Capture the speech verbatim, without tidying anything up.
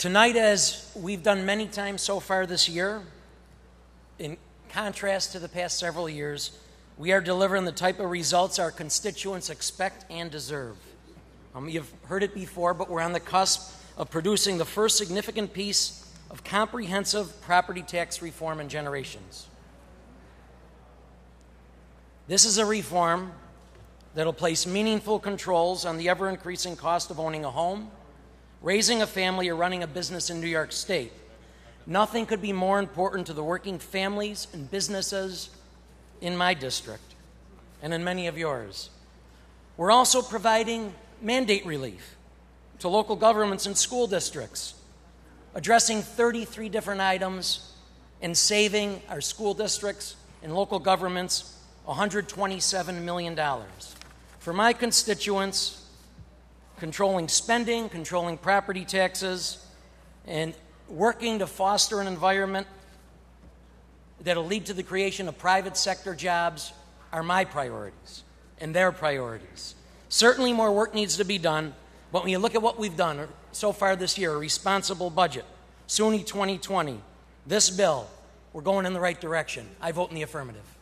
Tonight, as we've done many times so far this year, in contrast to the past several years, we are delivering the type of results our constituents expect and deserve. Um, you've heard it before, but we're on the cusp of producing the first significant piece of comprehensive property tax reform in generations. This is a reform that will place meaningful controls on the ever-increasing cost of owning a home, raising a family, or running a business in New York State. Nothing could be more important to the working families and businesses in my district and in many of yours. We're also providing mandate relief to local governments and school districts, addressing thirty-three different items and saving our school districts and local governments one hundred twenty-seven million dollars. For my constituents, controlling spending, controlling property taxes, and working to foster an environment that will lead to the creation of private sector jobs are my priorities and their priorities. Certainly more work needs to be done, but when you look at what we've done so far this year, a responsible budget, SUNY twenty twenty, this bill, we're going in the right direction. I vote in the affirmative.